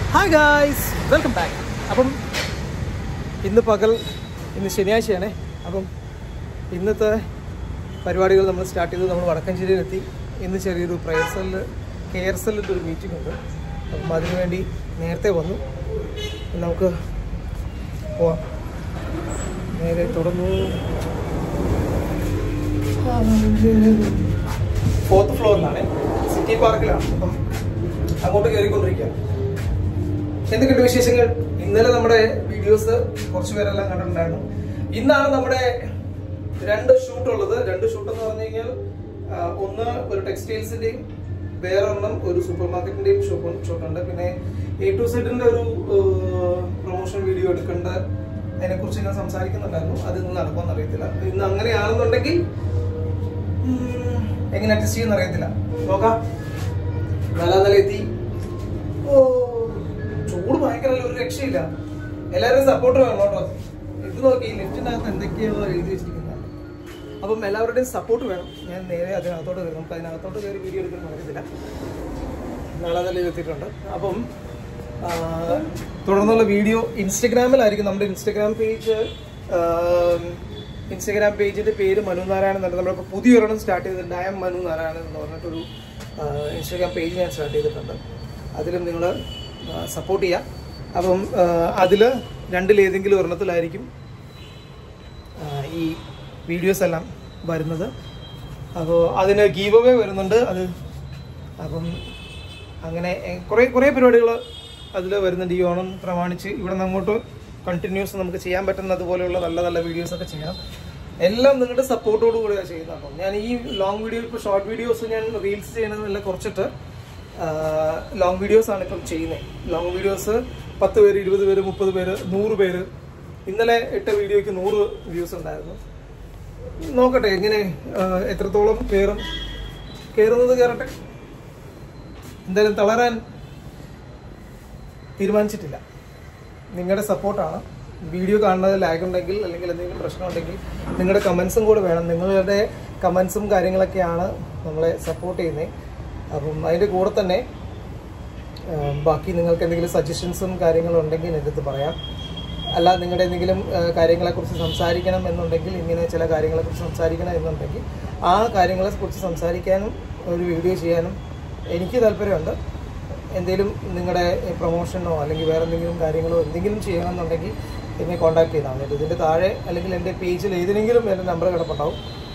Hi guys, welcome back. അപ്പം ഇന്ന് പകൽ, ഇന്ന് ശനിയാഴ്ചയാണ്. അപ്പം ഇന്നത്തെ പരിപാടികൾ നമ്മൾ സ്റ്റാർട്ട് ചെയ്ത് നമ്മൾ വടക്കഞ്ചേരിയിലെത്തി. ഇന്ന് ചെറിയൊരു കെയർ സെല്ലിൻ്റെ ഒരു മീറ്റിംഗ് ഉണ്ട്. അപ്പം അതിനുവേണ്ടി നേരത്തെ വന്നു. നമുക്ക് പോവാം. നേരെ തുടർന്നു 4th ഫ്ലോറിലാണ്, സിറ്റി പാർക്കിലാണ്. അപ്പം അങ്ങോട്ട് കയറിക്കൊണ്ടിരിക്കുക. എന്തൊക്കെയുണ്ട് വിശേഷങ്ങൾ? ഇന്നലെ നമ്മുടെ വീഡിയോസ് കുറച്ച് പേരെല്ലാം കണ്ടിട്ടുണ്ടായിരുന്നു. ഇന്നാണ് നമ്മുടെ 2 ഷൂട്ട് ഉള്ളത്. 2 ഷൂട്ട് എന്ന് പറഞ്ഞു കഴിഞ്ഞാൽ ഒന്ന് ഒരു ടെക്സ്റ്റൈൽസിന്റെയും വേറൊരെണ്ണം ഒരു സൂപ്പർ മാർക്കറ്റിന്റെയും ഷൂട്ടുണ്ട്. പിന്നെ A to Z ഒരു പ്രൊമോഷൻ വീഡിയോ എടുക്കേണ്ട അതിനെ കുറിച്ച് ഞാൻ സംസാരിക്കുന്നുണ്ടായിരുന്നു. അത് ഇന്ന് നടക്കുമെന്ന് അറിയത്തില്ല. ഇന്ന് അങ്ങനെയാണെന്നുണ്ടെങ്കിൽ എങ്ങനെ അഡ്ജസ്റ്റ് ചെയ്യുന്ന അറിയത്തില്ല. നോക്കാം. നില എത്തി. ചൂട് ഭയങ്കര, ഒരു രക്ഷയില്ല. എല്ലാവരും സപ്പോർട്ട് വേണം കേട്ടോ. ഇത് നോക്കി ലിഫ്റ്റിനകത്ത് എന്തൊക്കെയോ എഴുതി വെച്ചിരിക്കുന്നത്. അപ്പം എല്ലാവരുടെയും സപ്പോർട്ട് വേണം. ഞാൻ നേരെ അതിനകത്തോട്ട് കയറി. നമുക്ക് അതിനകത്തോട്ട് കയറി വീഡിയോ എടുക്കാൻ അറിയത്തില്ല. നാളെ തന്നെ എത്തിയിട്ടുണ്ട്. അപ്പം തുടർന്നുള്ള വീഡിയോ ഇൻസ്റ്റഗ്രാമിലായിരിക്കും. നമ്മുടെ ഇൻസ്റ്റഗ്രാം പേജിന്റെ പേര് മനു നാരായണൻ തന്നെ. നമ്മളിപ്പോൾ പുതിയൊരെണ്ണം സ്റ്റാർട്ട് ചെയ്തിട്ടുണ്ട്. I am മനു നാരായണൻ എന്ന് പറഞ്ഞിട്ടൊരു ഇൻസ്റ്റഗ്രാം പേജ് ഞാൻ സ്റ്റാർട്ട് ചെയ്തിട്ടുണ്ട്. അതിലും നിങ്ങൾ സപ്പോർട്ട് ചെയ്യാം. അപ്പം അതിൽ 2-ലേതെങ്കിലും ഒരെണ്ണത്തിലായിരിക്കും ഈ വീഡിയോസ് എല്ലാം വരുന്നത്. അപ്പോൾ അതിന് ഗീവ് അവേ വരുന്നുണ്ട്. അപ്പം അങ്ങനെ കുറേ പരിപാടികൾ അതിൽ വരുന്നുണ്ട്. ഈ ഓണം പ്രമാണിച്ച് ഇവിടെ നിന്ന് അങ്ങോട്ട് കണ്ടിന്യൂസ് നമുക്ക് ചെയ്യാൻ പറ്റുന്നത് പോലെയുള്ള നല്ല നല്ല വീഡിയോസൊക്കെ ചെയ്യാം. എല്ലാം നിങ്ങളുടെ സപ്പോർട്ടോടു കൂടിയാണ് ചെയ്യുന്നത്. അപ്പം ഞാൻ ഈ ലോങ് വീഡിയോ, ഇപ്പോൾ ഷോർട്ട് വീഡിയോസ് ഞാൻ റീൽസ് ചെയ്യണമെന്നെല്ലാം കുറച്ചിട്ട് ലോങ് വീഡിയോസ് ആണ് ഇപ്പം ചെയ്യുന്നത്. ലോങ് വീഡിയോസ് 10 പേര്, 20 പേര്, 30 പേര്, 100 പേര്. ഇന്നലെ ഇട്ട വീഡിയോയ്ക്ക് 100 വ്യൂസ് ഉണ്ടായിരുന്നു. നോക്കട്ടെ എങ്ങനെ എത്രത്തോളം കയറുന്നത് കയറട്ടെ. എന്തായാലും തളരാൻ തീരുമാനിച്ചിട്ടില്ല. നിങ്ങളുടെ സപ്പോർട്ടാണ്. വീഡിയോ കാണുന്നത് ലാഗ് ഉണ്ടെങ്കിൽ അല്ലെങ്കിൽ എന്തെങ്കിലും പ്രശ്നമുണ്ടെങ്കിൽ നിങ്ങളുടെ കമൻസും കൂടെ വേണം. നിങ്ങളുടെ കമൻസും കാര്യങ്ങളൊക്കെയാണ് നമ്മളെ സപ്പോർട്ട് ചെയ്യുന്നത്. അപ്പം അതിൻ്റെ കൂടെ തന്നെ ബാക്കി നിങ്ങൾക്ക് എന്തെങ്കിലും സജഷൻസും കാര്യങ്ങളും ഉണ്ടെങ്കിൽ എൻ്റെ അടുത്ത് പറയാം. അല്ല, നിങ്ങളുടെ എന്തെങ്കിലും കാര്യങ്ങളെക്കുറിച്ച് സംസാരിക്കണം എന്നുണ്ടെങ്കിൽ, ഇങ്ങനെ ചില കാര്യങ്ങളെക്കുറിച്ച് സംസാരിക്കണം എന്നുണ്ടെങ്കിൽ ആ കാര്യങ്ങളെക്കുറിച്ച് സംസാരിക്കാനും ഒരു വീഡിയോ ചെയ്യാനും എനിക്ക് താല്പര്യമുണ്ട്. എന്തെങ്കിലും നിങ്ങളുടെ പ്രൊമോഷനോ അല്ലെങ്കിൽ വേറെ എന്തെങ്കിലും കാര്യങ്ങളോ എന്തെങ്കിലും ചെയ്യണമെന്നുണ്ടെങ്കിൽ എന്നെ കോൺടാക്ട് ചെയ്താൽ മതി. ഇതിൻ്റെ താഴെ അല്ലെങ്കിൽ എൻ്റെ പേജിൽ ഏതെങ്കിലും എൻ്റെ നമ്പർ കിടപ്പുണ്ടാവും.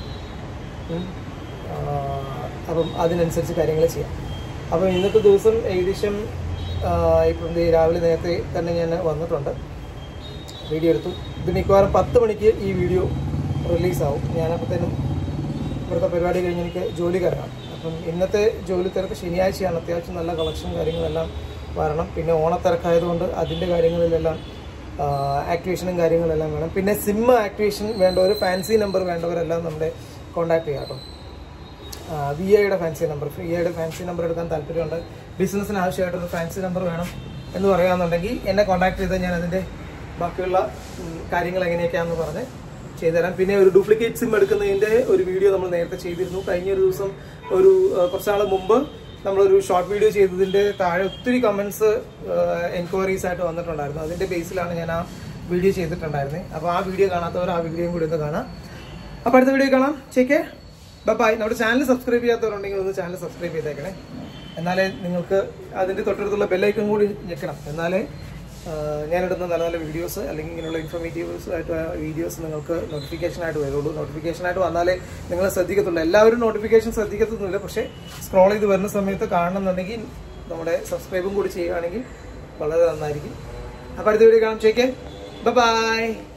അപ്പം അതിനനുസരിച്ച് കാര്യങ്ങൾ ചെയ്യാം. അപ്പം ഇന്നത്തെ ദിവസം ഏകദേശം ഇപ്പം രാവിലെ നേരത്തെ തന്നെ ഞാൻ വന്നിട്ടുണ്ട്, വീഡിയോ എടുത്തു. ഇത് മിക്കവാറും 10 മണിക്ക് ഈ വീഡിയോ റിലീസാവും. ഞാനപ്പോഴത്തേനും ഇവിടുത്തെ പരിപാടി കഴിഞ്ഞ് എനിക്ക് ജോലി കയറണം. അപ്പം ഇന്നത്തെ ജോലി തിരക്ക് ശനിയാഴ്ചയാണ്. അത്യാവശ്യം നല്ല കളക്ഷൻ കാര്യങ്ങളെല്ലാം വരണം. പിന്നെ ഓണത്തിരക്കായതുകൊണ്ട് അതിൻ്റെ കാര്യങ്ങളിലെല്ലാം ആക്ടിവേഷനും കാര്യങ്ങളെല്ലാം വേണം. പിന്നെ സിം ആക്ടിവേഷൻ വേണ്ടവർ, ഫാൻസി നമ്പർ വേണ്ടവരെല്ലാം നമ്മുടെ കോൺടാക്ട് ചെയ്യാം കേട്ടോ. VIയുടെ ഫാൻസി നമ്പർ എടുക്കാൻ താല്പര്യമുണ്ട്. ബിസിനസ്സിന് ആവശ്യമായിട്ടൊരു ഫാൻസി നമ്പർ വേണം എന്ന് പറയുകയാണെന്നുണ്ടെങ്കിൽ എന്നെ കോൺടാക്ട് ചെയ്താൽ ഞാൻ അതിൻ്റെ ബാക്കിയുള്ള കാര്യങ്ങൾ എങ്ങനെയൊക്കെയാണെന്ന് പറഞ്ഞ് ചെയ്തുതരാം. പിന്നെ ഒരു ഡ്യൂപ്ലിക്കേറ്റ് സിം എടുക്കുന്നതിൻ്റെ ഒരു വീഡിയോ നമ്മൾ നേരത്തെ ചെയ്തിരുന്നു. കഴിഞ്ഞൊരു ദിവസം കുറച്ചാൾ മുമ്പ് നമ്മളൊരു ഷോർട്ട് വീഡിയോ ചെയ്തതിൻ്റെ താഴെ ഒത്തിരി കമൻസ് എൻക്വയറീസ് ആയിട്ട് വന്നിട്ടുണ്ടായിരുന്നു. അതിൻ്റെ ബേസിലാണ് ഞാൻ ആ വീഡിയോ ചെയ്തിട്ടുണ്ടായിരുന്നത്. അപ്പോൾ ആ വീഡിയോ കാണാത്തവർ ആ വീഡിയോയും കൂടി ഒന്ന് കാണാം. അപ്പോൾ അടുത്ത വീഡിയോ കാണാം. ചേക്കേ, ബൈ. നമ്മുടെ ചാനൽ സബ്സ്ക്രൈബ് ചെയ്യാത്തവരുണ്ടെങ്കിൽ ഒന്ന് ചാനൽ സബ്സ്ക്രൈബ് ചെയ്തേക്കണേ. എന്നാലേ നിങ്ങൾക്ക് അതിൻ്റെ തൊട്ടടുത്തുള്ള ബെല്ലൈക്കൺ കൂടി ഞെക്കണം. എന്നാലേ ഞാനിടുന്ന നല്ല നല്ല വീഡിയോസ് അല്ലെങ്കിൽ ഇങ്ങനെയുള്ള ഇൻഫോർമേറ്റീവ്സ് ആയിട്ട് വീഡിയോസ് നിങ്ങൾക്ക് നോട്ടിഫിക്കേഷനായിട്ട് വരുള്ളൂ. നോട്ടിഫിക്കേഷനായിട്ട് വന്നാലേ നിങ്ങൾ ശ്രദ്ധിക്കത്തുള്ളൂ. എല്ലാവരും നോട്ടിഫിക്കേഷൻ ശ്രദ്ധിക്കത്തൊന്നുമില്ല. പക്ഷേ സ്ക്രോൾ ചെയ്ത് വരുന്ന സമയത്ത് കാണണമെന്നുണ്ടെങ്കിൽ നമ്മുടെ സബ്സ്ക്രൈബും കൂടി ചെയ്യുകയാണെങ്കിൽ വളരെ നന്നായിരിക്കും. അപ്പോൾ അടുത്ത വീഡിയോ കാണാം. ചേക്കേ, ബൈ.